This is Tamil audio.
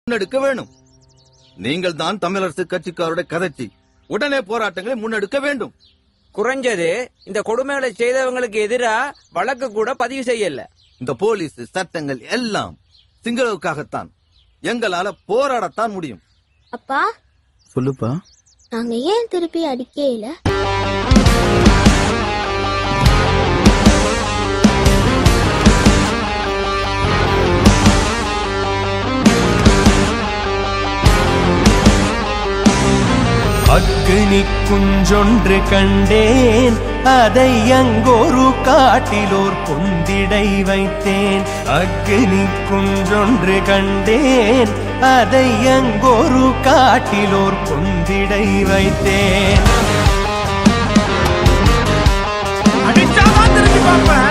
முன்னெடுக்க வேணும். நீங்கள் தான் தமிழரசு கட்சிக்காரோட கதைச்சி உடனே போராட்டங்களை முன்னெடுக்க வேண்டும். குறைஞ்சது இந்த கொடுமைகளை செய்தவங்களுக்கு எதிரா வழக்கு கூட பதிவு செய்யல. இந்த போலீஸ் சட்டங்கள் எல்லாம் சிங்களவுக்காகத்தான். எங்களால போராடத்தான் முடியும். அப்பா சொல்லுப்பா. நாங்க ஏன் திருப்பி அடிக்கல? அக்னி குஞ்சொன்று கண்டேன், அதை அங்கொரு காட்டிலோர் பொந்திடை வைத்தேன். அக்னி குஞ்சொன்று கண்டேன், அதை அங்கொரு காட்டிலோர் பொந்திடை வைத்தேன். அடிச்சாதான் திரும்பி பார்ப்பேன்.